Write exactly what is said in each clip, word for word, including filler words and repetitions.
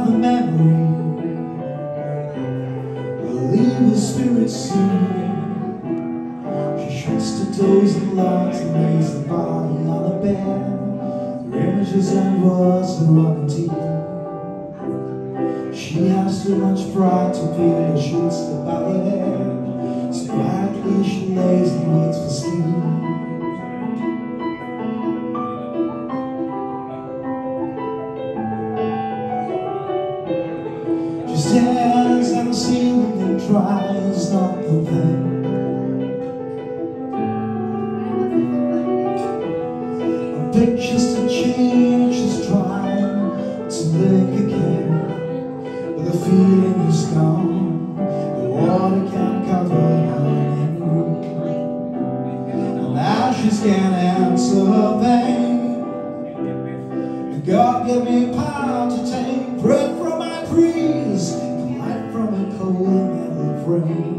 another memory will leave her spirit soon. She shuts the doors and locks and lays the body on the bed. Their images and words are running deep. She has too much pride to feel the sheets above her head. So quietly she lays and waits for sleep. She stares at the ceiling and tries not to think. Her pictures to change, she's trying to live again. But the feeling is gone, the water can't cover her memory. And now she's can't answer her pain. God give me power to take breath from my trees, light from a cold and yellow rain.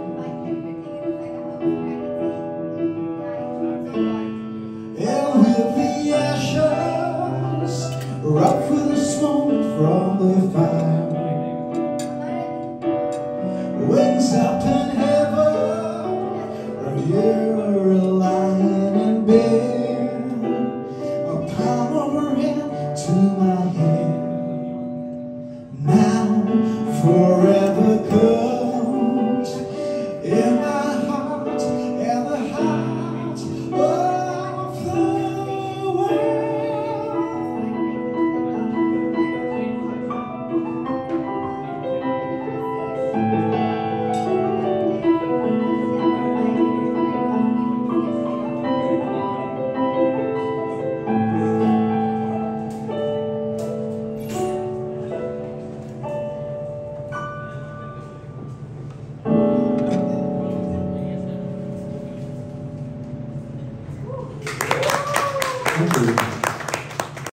And with the ashes, rock with the smoke from the fire, wings up in heaven, right here lying in bed, a palm of her hand to my hand. Now forever comes in my heart and the heart of the Thank you.